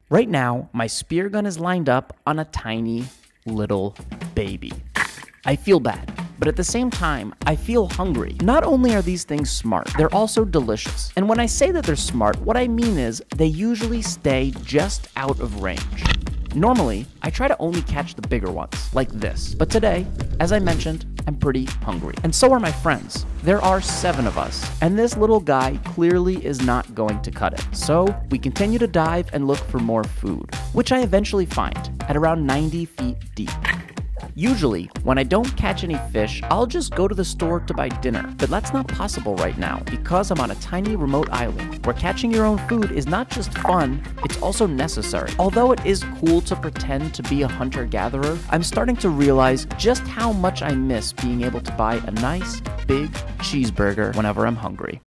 Right now, my spear gun is lined up on a tiny little baby. I feel bad, but at the same time, I feel hungry. Not only are these things smart, they're also delicious. And when I say that they're smart, what I mean is they usually stay just out of range. Normally, I try to only catch the bigger ones, like this. But today, as I mentioned, I'm pretty hungry. And so are my friends. There are 7 of us, and this little guy clearly is not going to cut it. So we continue to dive and look for more food, which I eventually find at around 90 feet deep. Usually, when I don't catch any fish, I'll just go to the store to buy dinner. But that's not possible right now because I'm on a tiny remote island where catching your own food is not just fun, it's also necessary. Although it is cool to pretend to be a hunter-gatherer, I'm starting to realize just how much I miss being able to buy a nice, big cheeseburger whenever I'm hungry.